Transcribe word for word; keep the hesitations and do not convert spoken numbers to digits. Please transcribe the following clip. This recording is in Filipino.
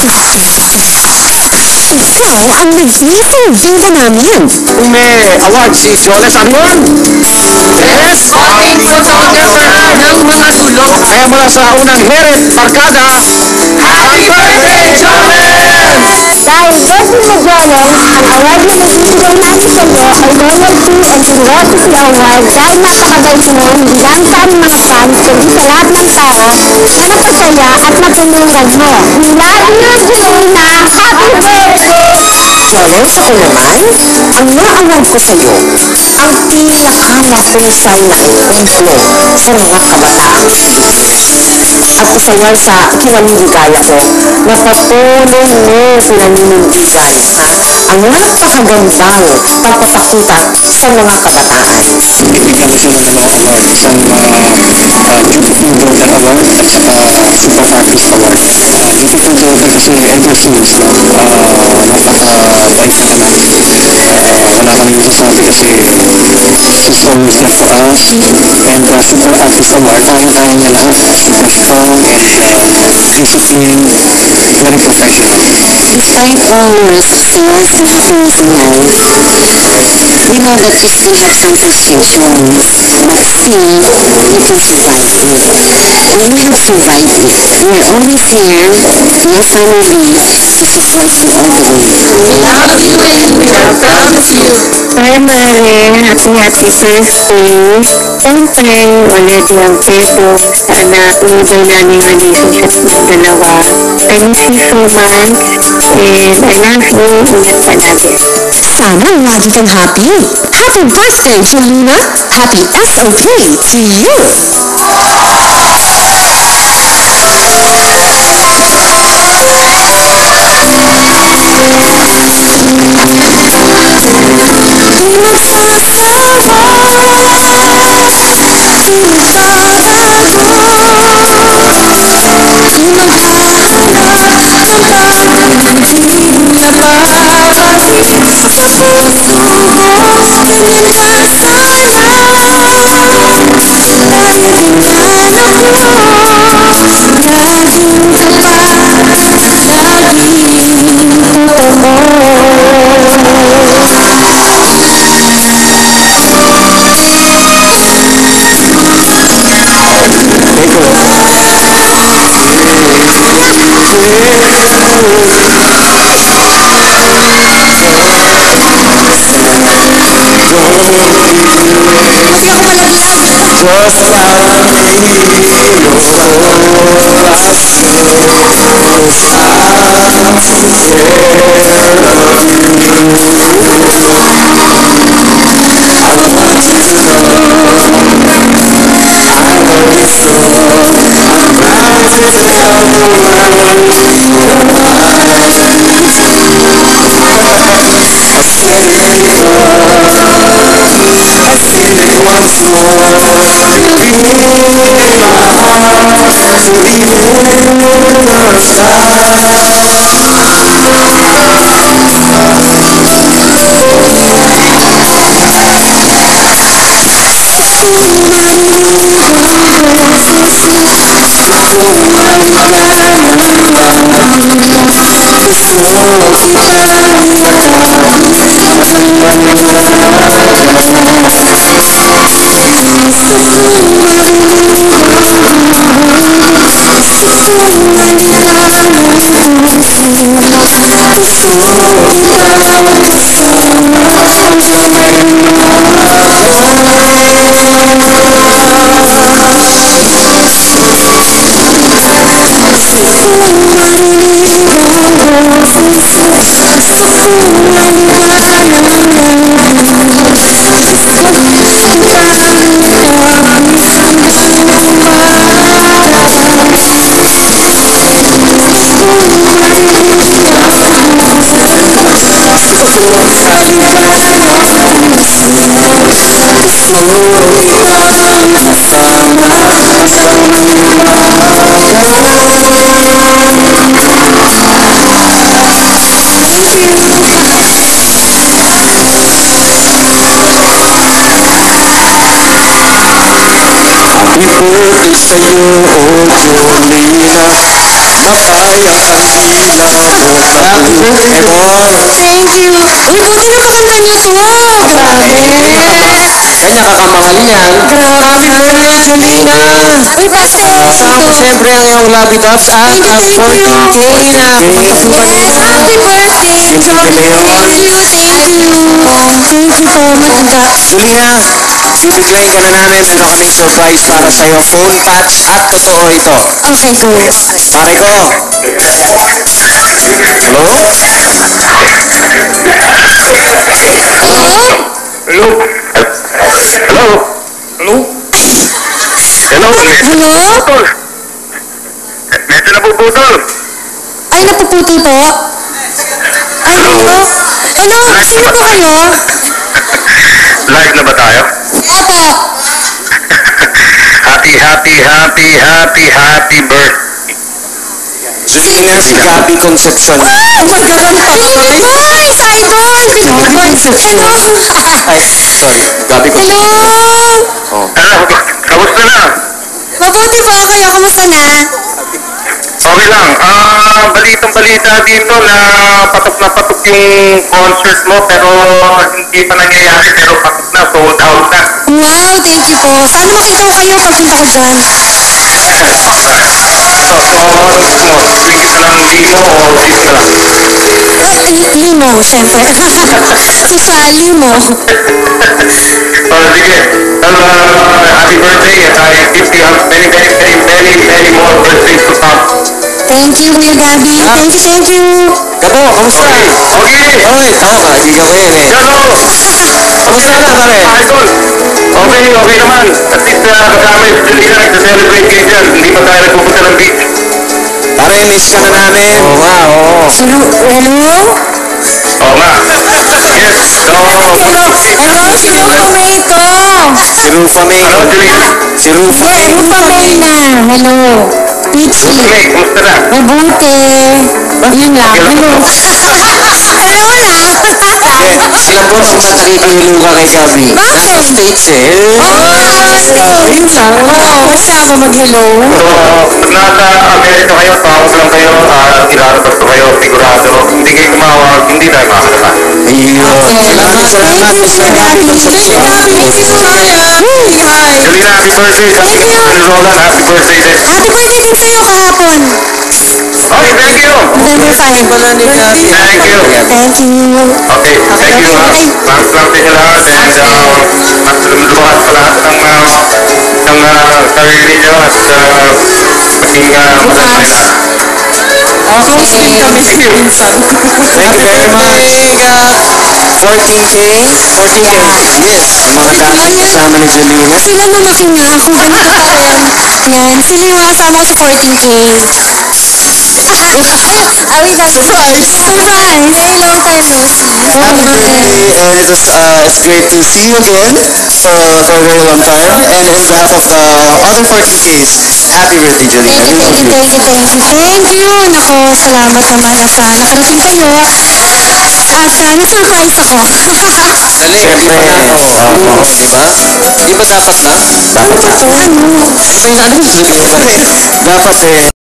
Ikaw ang naging bida namin. May award si Jonas Arion. Best Fucking Photographer ng mga tulog. Kaya mula sa unang Heret Barkada, Happy birthday, Jonas! Dahil birthday mo, Jonas, ang award na nabibigay natin sa iyo ay Loyalty and Generosity Award dahil napakabait mo hindi lang sa aming mga fans kundi sa lahat ng tao na napasaya at natulungan mo. We love you, Jelena! Happy birthday! Jonas, ako naman, ang naawag ko sa'yo, ang pinakamahusay na ejemplo sa mga kabataang Pilipinas. At isa yan sa kinamimigaya ko na patuloy mo pinaninindigan, ha? Ang napakagandang pagpapakita sa mga kabataan. ibigyan ko sila ng mga award. Isang uh, uh, Beautiful Daughter Award at saka Super Artist Award. Uh, Beautiful Daughter kasi ever since, no? Uh, napaka-bait na anak. Uh, wala kami masasabi kasi she's always there for us. And uh, Super Artist Award, kaya-kaya niya lahat. Super strong and uh, disciplined, very professional. Despite all your success and happiness in life, we know that you still have some frustrations, but still, you can survive it. And we have survived it. We are always here, your family, to support you all the way. We love you and we are proud of you. Hi, Mare. Happy, happy birthday. Siyempre, ulit yung peso. Sana umibay namin yung relationship ng dalawa. I miss you so much. And I love you. Ingat palagi. Sana lagi kang happy. Happy birthday, Jelena! Happy S O P to you! Just once Happy birthday sa'yo, oh Jolena. Mapayang ang ilaw mo sa puso. Thank you. Uy, buti na makanta niyo to. Grabe. Kanya kakamahal niyan. Happy birthday, Jolina! Uy, pastel. Kasama ko siyempre ang iyong Lobby Tops at Thank you, ang thank fourteen K you. na kapatasukan Yes, nito. happy birthday, Johnny. Thank you, thank you. Thank you so much. Julina, bibiglayin ka na namin. Meron kaming surprise para sa'yo. Phone patch at totoo ito. Okay, go. Pare ko. Hello? Hello? Hello? Hello? Hello? Hello? Hello? Putol! Medyo napuputol! Ay, napuputol po. Ay, hello? Hello, sino po kayo? Live na ba tayo? Opo. Happy, happy, happy, happy, happy birthday! Julina, si Gabby Concepcion. Oh my God, Philippine Boys! Idol! Philippine Boys! Hello! Ay, sorry. Gabby Concepcion. Hello! Oh. Ano? Kamusta na? Mabuti po kayo. Kamusta na? Okay lang. Ah, balitang balita dito na patok na patok yung concert mo pero hindi pa nangyayari pero patok na, sold out na. Wow, thank you po. Sana makita ko kayo pagpunta ko dyan. Ito, so, ano gusto mo? Swing ka lang limo o sis ka lang? Ah, li- limo, syempre. Social limo. Oh, sige. Uh, happy birthday and I hope you have many, many, many, many, many more birthdays to come. Thank you, Kuya Gabi. Thank you, thank you. Gabo, kamusta? Okay, okay. Oy, tama ka. Kaibigan ko yan eh. Hello! Kamusta na, pare? Idol! Okay, okay naman. At least uh, kasama yung Julina nagsa-celebrate kayo dyan. Hindi pa tayo nagpupunta ng beach. Pare, miss ka na namin. Oo nga, oo. Hello? Hello? Oo nga. Yes. So, Hello? Hello? Sino tomato? Si Rufa May. ano, Julina? Si Rufa May. Yes, Rufa May na. Hello. Peachy. Okay, kumusta na? Mabuti. Yun lang. Hello. Hello lang. Eh, alam ko nung nakikihilo ka kay Gabby. Bakit? Nasa States eh. Oh, Yun lang. Oo, kasama mag-hello. So, pag nasa Amerika kayo, tawag lang kayo, uh, ilalabas ko kayo, sigurado. Hindi kayo tumawag, hindi tayo makakalaman. Ayun. Salamat, salamat, Mister Gabby Concepcion. Julina, happy birthday. Sabi Thank ka you. ni Roland, happy birthday din. Happy birthday din sa'yo kahapon. Okay, thank you. November five. Pala ni Gabby. Thank you. Thank you. Okay, thank you. ha. Thanks lang sa inyo lahat and uh, mas lumakas pa lahat ng, uh, ng uh, sarili nyo at uh, maging uh, maganda na. Okay. Thank you. Thank you very much. fourteen K? fourteen K. Yes. Ang mga dati kasama ni Julina. Sila lumaki na ako. Ganito pa rin. Yan. Sila yung kasama ko sa fourteen K. Are we done? Surprise! Surprise! Very long time no see. Happy birthday, and it was uh, it's great to see you again for, for a very long time. And on behalf of the other fourteen Ks, happy birthday, Julina. Thank you, We thank love you, you. thank you, thank you. Thank you! Nako, salamat naman at uh, nakarating kayo. At uh, na-surprise ako. Dali, di ba na? Oo, di ba? Di ba dapat na? Dapat na. Ano? Di ba yung ano? Dapat eh.